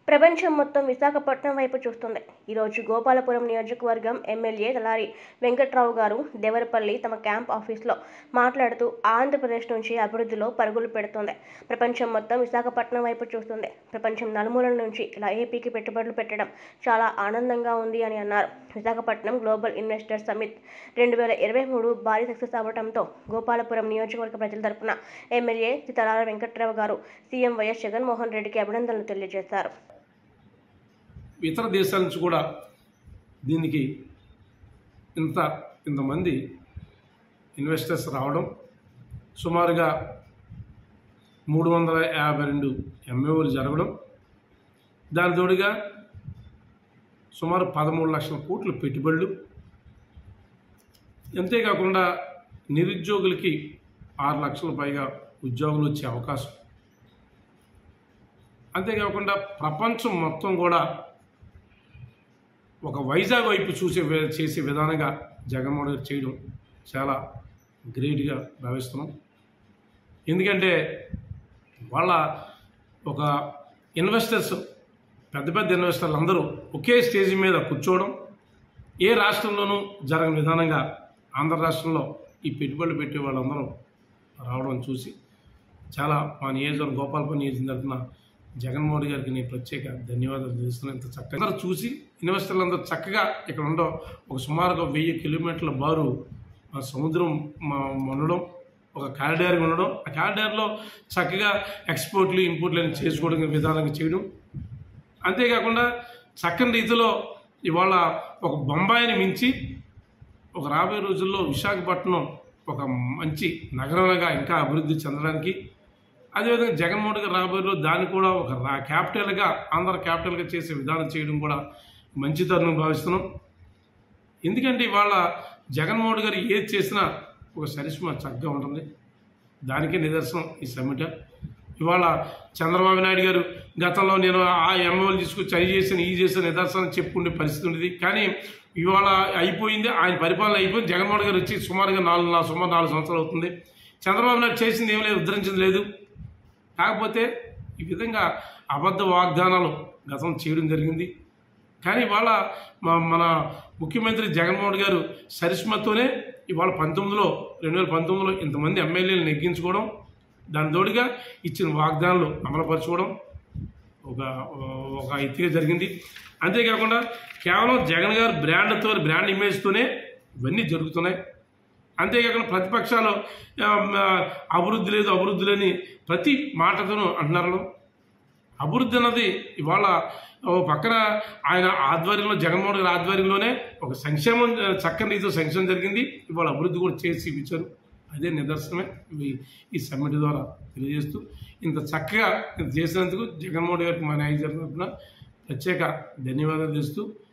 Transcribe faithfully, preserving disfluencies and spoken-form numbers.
ప్రపంచం మొత్తం విశాఖపట్నం వైపు చూస్తుంది. ఈరోజు గోపాలపురం నియోజకవర్గం ఎమ్మెల్యే తలారి వెంకట్రావు గారు దేవరపల్లి తమ క్యాంప్ ఆఫీస్లో మాట్లాడుతూ ఆంధ్రప్రదేశ్ నుంచి అభివృద్ధిలో పరుగులు పెడుతోంది. ప్రపంచం మొత్తం విశాఖపట్నం వైపు చూస్తుంది. ప్రపంచం నలుమూలల నుంచి ఇలా ఏపీకి పెట్టుబడులు పెట్టడం చాలా ఆనందంగా ఉంది అని అన్నారు. విశాఖపట్నం గ్లోబల్ ఇన్వెస్టర్ సమిట్ రెండు వేల ఇరవై మూడు భారీ సక్సెస్ అవ్వడంతో గోపాలపురం నియోజకవర్గ ప్రజల తరపున ఎమ్మెల్యే తలారి వెంకట్రావు గారు సీఎం వైఎస్ జగన్మోహన్ రెడ్డికి అభినందనలు తెలియజేశారు. ఇతర దేశాల నుంచి కూడా దీనికి ఇంత ఇంతమంది ఇన్వెస్టర్స్ రావడం, సుమారుగా మూడు వందల యాభై రెండు ఎంఓలు జరగడం, దాని తోడుగా సుమారు పదమూడు లక్షల కోట్ల పెట్టుబడులు, అంతేకాకుండా నిరుద్యోగులకి ఆరు లక్షల పైగా ఉద్యోగులు వచ్చే అవకాశం, అంతేకాకుండా ప్రపంచం మొత్తం కూడా ఒక వైజాగ్ వైపు చూసే చేసే విధానంగా జగన్మోహన్ రెడ్డి చేయడం చాలా గ్రేట్గా భావిస్తున్నాం. ఎందుకంటే వాళ్ళ ఒక ఇన్వెస్టర్స్ పెద్ద పెద్ద ఇన్వెస్టర్లు అందరూ ఒకే స్టేజ్ మీద కూర్చోవడం, ఏ రాష్ట్రంలోనూ జరగని విధానంగా ఆంధ్ర రాష్ట్రంలో ఈ పెట్టుబడులు పెట్టే వాళ్ళందరూ రావడం చూసి చాలా మా నియోజకవర్గం గోపాలపురం నియోజకవర్గం జగన్మోహన్ రెడ్డి గారికి నేను ప్రత్యేక ధన్యవాదాలు తెలుస్తున్నాను. ఇంత చక్కగా చూసి ఇన్వెస్టర్లు అందరూ చక్కగా ఇక్కడ ఉండడం, ఒక సుమారుగా వెయ్యి కిలోమీటర్ల బారు సముద్రం ఉండడం, ఒక కారిడార్ ఉండడం, ఆ కారిడార్లో చక్కగా ఎక్స్పోర్ట్లు ఇంపోర్ట్లు అని చేసుకోవడం విధానంగా చేయడం, అంతేకాకుండా చక్కని రీతిలో ఇవాళ ఒక బొంబాయిని మించి ఒక రాబోయే రోజుల్లో విశాఖపట్నం ఒక మంచి నగరంగా ఇంకా అభివృద్ధి చెందడానికి, అదేవిధంగా జగన్మోహన్ గారు రాబోయేలో దాన్ని కూడా ఒక క్యాపిటల్గా ఆంధ్ర క్యాపిటల్గా చేసే విధానం చేయడం కూడా మంచి తరుణం భావిస్తున్నాం. ఎందుకంటే ఇవాళ జగన్మోహన్ గారు ఏది చేసినా ఒక సరిష్మా చక్కగా ఉంటుంది. దానికే నిదర్శనం ఈ సమ్మిట్. ఇవాళ చంద్రబాబు నాయుడు గారు గతంలో నేను ఆ ఎంఓలు తీసుకొచ్చి అవి చేసిన ఈ చేసిన నిదర్శనం చెప్పుకునే పరిస్థితి ఉండేది. కానీ ఇవాళ అయిపోయింది, ఆయన పరిపాలన అయిపోయింది. జగన్మోహన్ గారు వచ్చి సుమారుగా నాలుగు సుమారు నాలుగు సంవత్సరాలు అవుతుంది. చంద్రబాబు నాయుడు చేసింది ఏం లేదు, ఉద్ధరించింది లేదు. కాకపోతే ఈ విధంగా అబద్ధ వాగ్దానాలు గతం చేయడం జరిగింది. కానీ ఇవాళ మన ముఖ్యమంత్రి జగన్మోహన్ గారు సరిష్మతోనే ఇవాళ పంతొమ్మిదిలో రెండు వేల పంతొమ్మిదిలో ఇంతమంది ఎమ్మెల్యేలు నెగ్గించుకోవడం, దాని తోడుగా ఇచ్చిన వాగ్దానాలు అమలుపరచుకోవడం ఒక ఒక ఎత్తుగా జరిగింది. అంతేకాకుండా కేవలం జగన్ గారు బ్రాండ్తో బ్రాండ్ ఇమేజ్తోనే ఇవన్నీ జరుగుతున్నాయి. అంతేకాకుండా ప్రతిపక్షాలు అభివృద్ధి లేదు అభివృద్ధి లేని ప్రతి మాటతోనూ అంటున్నారు. అభివృద్ధి అన్నది ఇవాళ పక్కన ఆయన ఆధ్వర్యంలో జగన్మోహన్ గారి ఆధ్వర్యంలోనే ఒక సంక్షేమం చక్కని రీతిలో సంక్షేమం జరిగింది. ఇవాళ అభివృద్ధి కూడా చేసి చూపించారు. అదే నిదర్శనమే ఈ సమ్మిట్ ద్వారా తెలియజేస్తూ ఇంత చక్కగా చేసినందుకు జగన్మోహన్ గారికి మా న్యాయ జరిగిన ప్రత్యేక ధన్యవాదాలు చేస్తూ